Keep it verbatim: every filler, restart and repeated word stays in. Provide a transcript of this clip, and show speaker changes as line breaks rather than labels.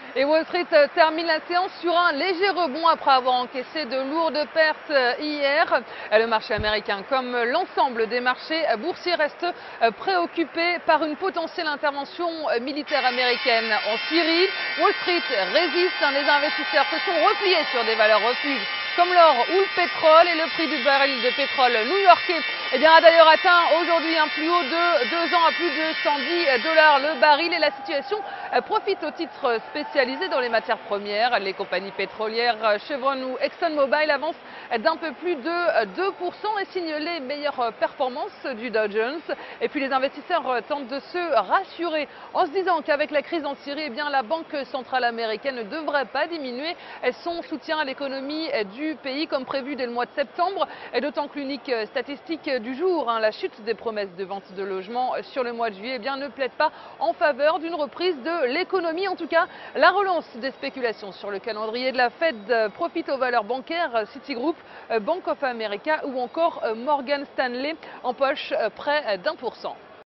Et Wall Street termine la séance sur un léger rebond après avoir encaissé de lourdes pertes hier. Le marché américain, comme l'ensemble des marchés boursiers, reste préoccupé par une potentielle intervention militaire américaine en Syrie. Wall Street résiste, les investisseurs se sont repliés sur des valeurs refuges comme l'or ou le pétrole, et le prix du baril de pétrole new-yorkais eh bien, a d'ailleurs atteint aujourd'hui un plus haut de deux ans à plus de cent dix dollars le baril, et la situation profite aux titres spécialisés dans les matières premières. Les compagnies pétrolières Chevron ou ExxonMobil avancent d'un peu plus de deux pour cent et signent les meilleures performances du Dow Jones. Et puis les investisseurs tentent de se rassurer en se disant qu'avec la crise en Syrie, eh bien, la Banque centrale américaine ne devrait pas diminuer son soutien à l'économie du pays comme prévu dès le mois de septembre, et d'autant que l'unique statistique du jour, hein, la chute des promesses de vente de logements sur le mois de juillet, eh bien, ne plaide pas en faveur d'une reprise de l'économie. En tout cas, la relance des spéculations sur le calendrier de la Fed profite aux valeurs bancaires Citigroup, Bank of America ou encore Morgan Stanley, en poche près d'un pour cent.